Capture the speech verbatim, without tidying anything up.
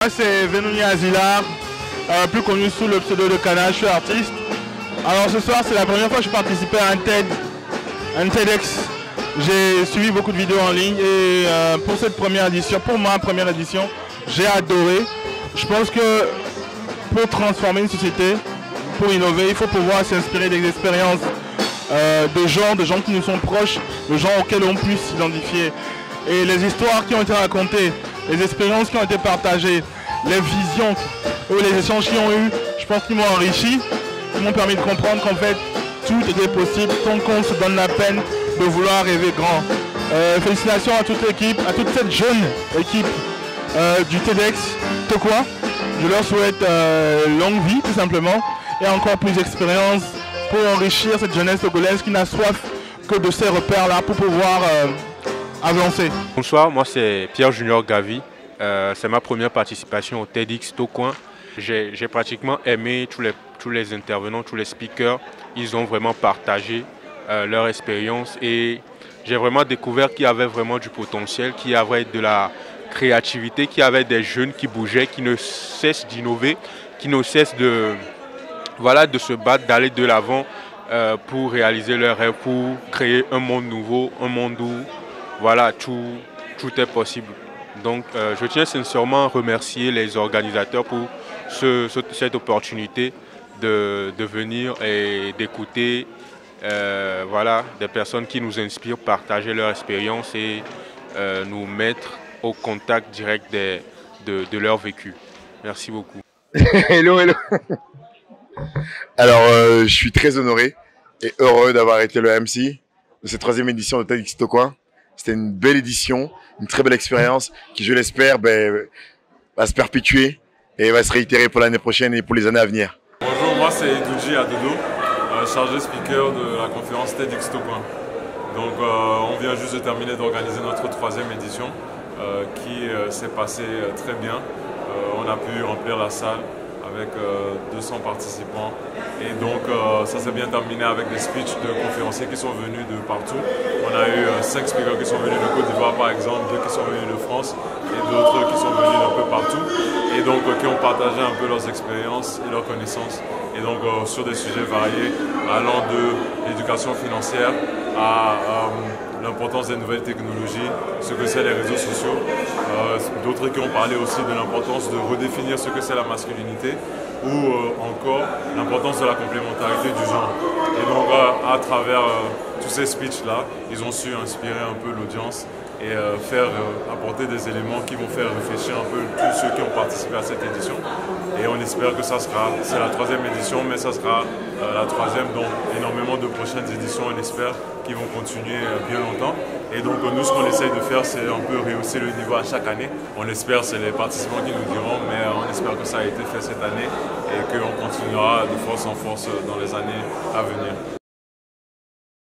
Moi c'est Venouni Azilar, euh, plus connu sous le pseudo de Cana, je suis artiste. Alors ce soir c'est la première fois que je participais à un TED, un TEDx. J'ai suivi beaucoup de vidéos en ligne et euh, pour cette première édition, pour ma première édition, j'ai adoré. Je pense que pour transformer une société, pour innover, il faut pouvoir s'inspirer des expériences euh, de gens, de gens qui nous sont proches, de gens auxquels on puisse s'identifier. Et les histoires qui ont été racontées, les expériences qui ont été partagées, les visions ou les échanges qu'ils ont eu, je pense qu'ils m'ont enrichi, ils m'ont permis de comprendre qu'en fait tout était possible tant qu'on se donne la peine de vouloir rêver grand. Euh, félicitations à toute l'équipe, à toute cette jeune équipe euh, du TEDx Tokwa. Je leur souhaite euh, longue vie tout simplement et encore plus d'expérience pour enrichir cette jeunesse togolaise qui n'a soif que de ces repères-là pour pouvoir euh, avancer. Bonsoir, moi c'est Pierre Junior Gavi. Euh, c'est ma première participation au TEDx Tokwa. J'ai pratiquement aimé tous les, tous les intervenants, tous les speakers. Ils ont vraiment partagé euh, leur expérience et j'ai vraiment découvert qu'il y avait vraiment du potentiel, qu'il y avait de la créativité, qu'il y avait des jeunes qui bougeaient, qui ne cessent d'innover, qui ne cessent de, voilà, de se battre, d'aller de l'avant euh, pour réaliser leurs rêves, pour créer un monde nouveau, un monde où voilà, tout, tout est possible. Donc euh, je tiens sincèrement à remercier les organisateurs pour ce, ce, cette opportunité de, de venir et d'écouter euh, voilà, des personnes qui nous inspirent, partager leur expérience et euh, nous mettre au contact direct des, de, de leur vécu. Merci beaucoup. Hello, hello. Alors, euh, je suis très honoré et heureux d'avoir été le M C de cette troisième édition de TEDx Tokwa. C'était une belle édition, une très belle expérience qui, je l'espère, ben, va se perpétuer et va se réitérer pour l'année prochaine et pour les années à venir. Bonjour, moi c'est Doudji Adodo, euh, chargé speaker de la conférence TEDx Tokwa. Donc euh, on vient juste de terminer d'organiser notre troisième édition euh, qui euh, s'est passée euh, très bien. Euh, on a pu remplir la salle avec euh, deux cents participants et donc euh, ça s'est bien terminé avec des speeches de conférenciers qui sont venus de partout. On a eu euh, cinq speakers qui sont venus de Côte d'Ivoire par exemple, deux qui sont venus de France et d'autres qui sont venus d'un peu partout et donc euh, qui ont partagé un peu leurs expériences et leurs connaissances et donc euh, sur des sujets variés allant de l'éducation financière à euh, l'importance des nouvelles technologies, ce que c'est les réseaux sociaux, euh, d'autres qui ont parlé aussi de l'importance de redéfinir ce que c'est la masculinité ou euh, encore l'importance de la complémentarité du genre. Et donc euh, à travers euh, tous ces speeches-là, ils ont su inspirer un peu l'audience et euh, faire euh, apporter des éléments qui vont faire réfléchir un peu tous ceux qui ont participé à cette édition. Et on espère que ça sera, c'est la troisième édition, mais ça sera euh, la troisième, donc énormément de prochaines éditions, on espère, qui vont continuer euh, bien longtemps. Et donc nous, ce qu'on essaye de faire, c'est un peu rehausser le niveau à chaque année. On espère, c'est les participants qui nous diront, mais euh, on espère que ça a été fait cette année et qu'on continuera de force en force dans les années à venir.